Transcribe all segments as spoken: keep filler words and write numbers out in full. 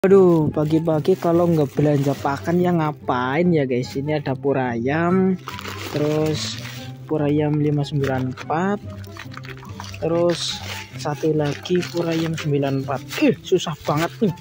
Aduh, pagi-pagi kalau nggak belanja pakan ya ngapain ya guys. Ini ada pur ayam, terus pur ayam lima sembilan empat, terus satu lagi pur ayam sembilan empat. Eh, susah banget nih.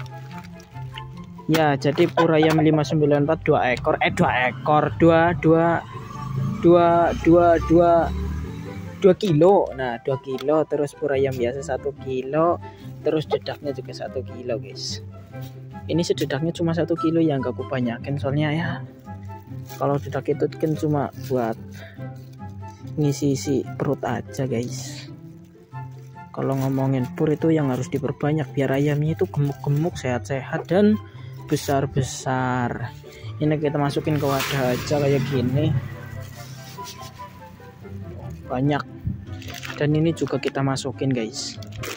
Ya, jadi pur ayam lima sembilan empat dua ekor, eh dua ekor, dua dua dua dua dua dua kilo. Nah, dua kilo, terus pur ayam biasa satu kilo, terus dedaknya juga satu kilo guys. Ini sededaknya cuma satu kilo yang gak kebanyakan, soalnya ya kalau dedak itu kan cuma buat ngisi-isi perut aja guys. Kalau ngomongin pur itu yang harus diperbanyak biar ayamnya itu gemuk-gemuk, sehat-sehat, dan besar-besar. Ini kita masukin ke wadah aja kayak gini, banyak. Dan ini juga kita masukin guys.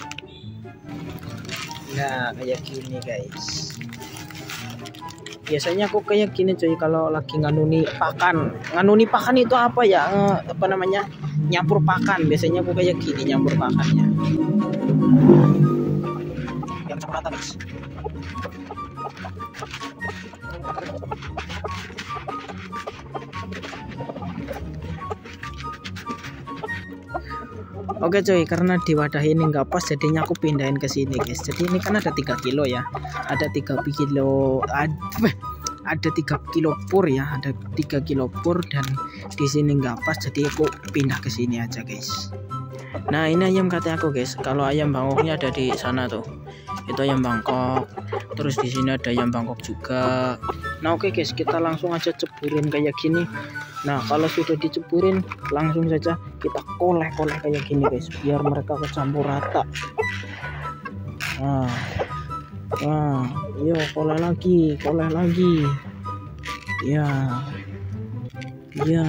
Nah, kayak gini guys. Biasanya aku kayak gini coy kalau lagi nganuni pakan. Nganuni pakan itu apa ya? Eh, apa namanya? Nyampur pakan. Biasanya aku kayak gini nyampur pakannya. Yang campur rata guys. Oke coy, karena di wadah ini nggak pas, jadinya aku pindahin ke sini guys. Jadi ini kan ada tiga kilo ya, ada tiga kilo, ada, ada tiga kilo pur ya, ada tiga kilo pur, dan di sini nggak pas, jadi aku pindah ke sini aja guys. Nah, ini ayam katanya aku guys. Kalau ayam bangkoknya ada di sana tuh, itu ayam bangkok. Terus di sini ada ayam bangkok juga. Nah oke guys, kita langsung aja ceburin kayak gini. Nah kalau sudah diceburin, langsung saja kita koleh-koleh kayak gini guys, biar mereka kecampur rata. Nah, nah, yuk koleh lagi, koleh lagi. Ya, ya.